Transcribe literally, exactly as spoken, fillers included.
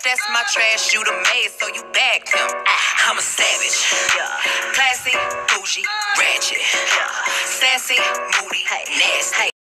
that's my trash, you the maid, so you bagged him. I'm a savage. Classy, bougie, ratchet. Sassy, moody, nasty.